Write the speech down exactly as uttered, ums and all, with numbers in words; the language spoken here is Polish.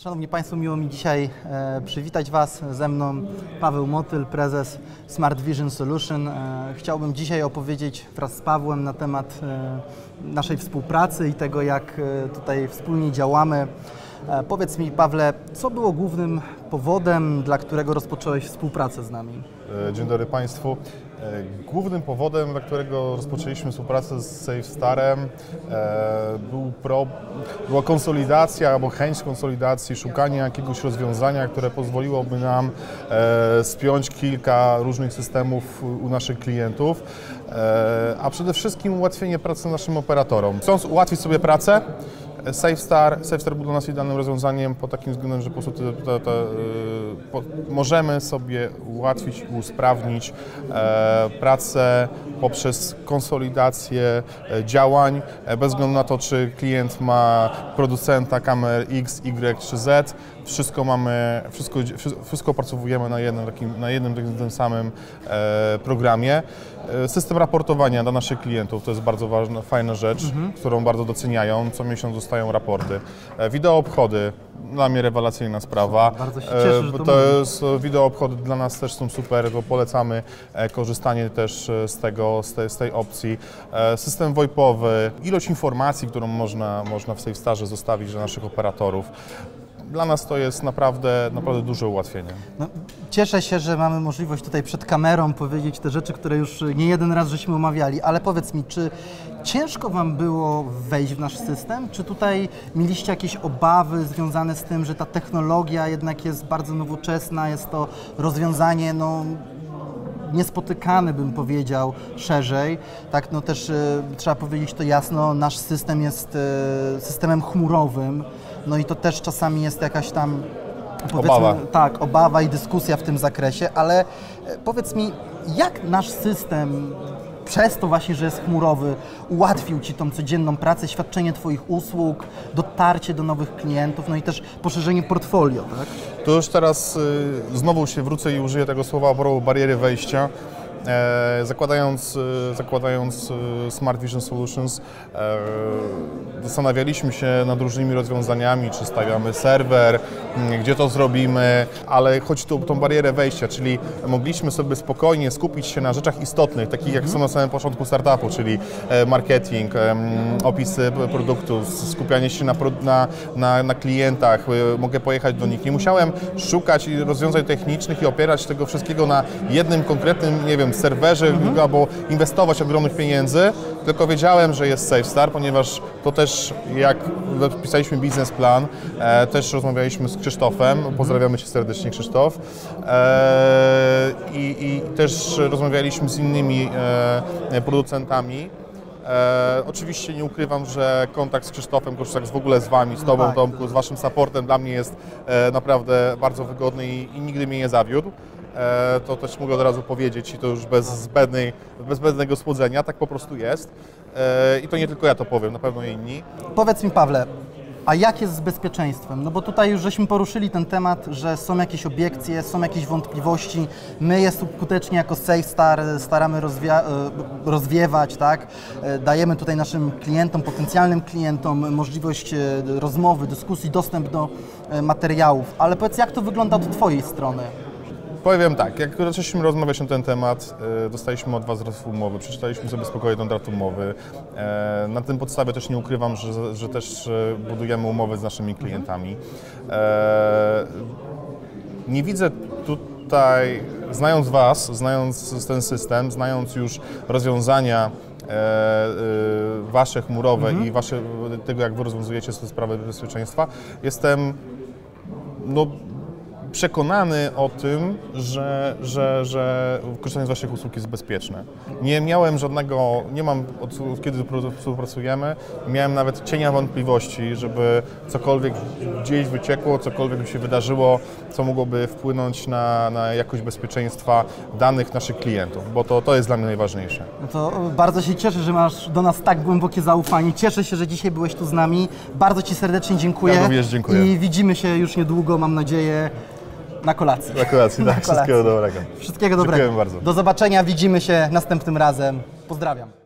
Szanowni Państwo, miło mi dzisiaj e, przywitać Was. Ze mną Paweł Motyl, prezes Smart Vision Solution. E, chciałbym dzisiaj opowiedzieć wraz z Pawłem na temat e, naszej współpracy i tego, jak e, tutaj wspólnie działamy. E, powiedz mi, Pawle, co było głównym powodem, dla którego rozpocząłeś współpracę z nami? Dzień dobry Państwu. Głównym powodem, dla którego rozpoczęliśmy współpracę z SafeStarem, był pro, była konsolidacja albo chęć konsolidacji, szukanie jakiegoś rozwiązania, które pozwoliłoby nam spiąć kilka różnych systemów u naszych klientów, a przede wszystkim ułatwienie pracy naszym operatorom. Chcąc ułatwić sobie pracę, SafeStar, SafeStar był dla nas idealnym rozwiązaniem pod takim względem, że po prostu te, te, te, po, możemy sobie ułatwić i usprawnić e, pracę poprzez konsolidację e, działań, e, bez względu na to, czy klient ma producenta kamer X, Y czy Z. Wszystko mamy, wszystko, wszystko opracowujemy na jednym takim, na jednym tym samym e, programie. E, system raportowania dla naszych klientów to jest bardzo ważna, fajna rzecz, mhm. którą bardzo doceniają. Co miesiąc dostają raporty. E, wideo obchody, dla mnie rewelacyjna sprawa. Bardzo się cieszę, że to, to jest, wideo obchody dla nas też są super, bo polecamy e, korzystanie też z tego, z tej, z tej opcji. E, system VoIP-owy, ilość informacji, którą można, można w SafeStarze zostawić dla naszych operatorów. Dla nas to jest naprawdę, naprawdę duże ułatwienie. No, cieszę się, że mamy możliwość tutaj przed kamerą powiedzieć te rzeczy, które już nie jeden raz żeśmy omawiali, ale powiedz mi, czy ciężko Wam było wejść w nasz system? Czy tutaj mieliście jakieś obawy związane z tym, że ta technologia jednak jest bardzo nowoczesna, jest to rozwiązanie no, niespotykany, bym powiedział, szerzej. Tak, no też y, trzeba powiedzieć to jasno, nasz system jest y, systemem chmurowym, no i to też czasami jest jakaś tam, powiedzmy, obawa. Tak, obawa i dyskusja w tym zakresie, ale y, powiedz mi, jak nasz system przez to właśnie, że jest chmurowy, ułatwił Ci tą codzienną pracę, świadczenie Twoich usług, dotarcie do nowych klientów, no i też poszerzenie portfolio, tak? To już teraz y, znowu się wrócę i użyję tego słowa a propos bariery wejścia. E, zakładając, e, zakładając e, Smart Vision Solutions, e, zastanawialiśmy się nad różnymi rozwiązaniami, czy stawiamy serwer, m, gdzie to zrobimy, ale chodzi tu o tą barierę wejścia, czyli mogliśmy sobie spokojnie skupić się na rzeczach istotnych, takich jak są na samym początku startupu, czyli e, marketing, e, opisy produktu, skupianie się na, na, na, na klientach, e, mogę pojechać do nich. Nie musiałem szukać rozwiązań technicznych i opierać tego wszystkiego na jednym konkretnym, nie wiem, serwerze mhm. albo inwestować ogromnych pieniędzy, tylko wiedziałem, że jest SafeStar, ponieważ to też jak pisaliśmy biznesplan, e, też rozmawialiśmy z Krzysztofem, mhm. pozdrawiamy Cię serdecznie, Krzysztof, e, i, i też rozmawialiśmy z innymi e, producentami. E, oczywiście nie ukrywam, że kontakt z Krzysztofem, kontakt w ogóle z Wami, z Tobą, Tomku, z Waszym supportem dla mnie jest e, naprawdę bardzo wygodny i, i nigdy mnie nie zawiódł. E, to też mogę od razu powiedzieć i to już bez zbędnej, bez zbędnego słodzenia, tak po prostu jest. E, I to nie tylko ja to powiem, na pewno inni. Powiedz mi, Pawle, a jak jest z bezpieczeństwem? No bo tutaj już żeśmy poruszyli ten temat, że są jakieś obiekcje, są jakieś wątpliwości. My je skutecznie jako SafeStar staramy rozwia rozwiewać, tak? Dajemy tutaj naszym klientom, potencjalnym klientom możliwość rozmowy, dyskusji, dostęp do materiałów. Ale powiedz, jak to wygląda od Twojej strony? Powiem tak, jak zaczęliśmy rozmawiać na ten temat, dostaliśmy od Was draft umowy, przeczytaliśmy sobie spokojnie ten draft umowy. Na tym podstawie też nie ukrywam, że, że też budujemy umowy z naszymi klientami. Nie widzę tutaj, znając Was, znając ten system, znając już rozwiązania Wasze chmurowe mhm. i wasze, tego, jak Wy rozwiązujecie sobie sprawę bezpieczeństwa, jestem no, przekonany o tym, że, że, że korzystanie z Waszych usług jest bezpieczne. Nie miałem żadnego, nie mam od, od kiedy współpracujemy, miałem nawet cienia wątpliwości, żeby cokolwiek gdzieś wyciekło, cokolwiek by się wydarzyło, co mogłoby wpłynąć na, na jakość bezpieczeństwa danych naszych klientów, bo to, to jest dla mnie najważniejsze. No to bardzo się cieszę, że masz do nas tak głębokie zaufanie. Cieszę się, że dzisiaj byłeś tu z nami. Bardzo Ci serdecznie dziękuję. Ja również dziękuję. I widzimy się już niedługo, mam nadzieję, na kolacji. Na kolacji, tak. Na kolacji. Wszystkiego dobrego. Wszystkiego dobrego. Dziękujemy bardzo. Do zobaczenia, widzimy się następnym razem. Pozdrawiam.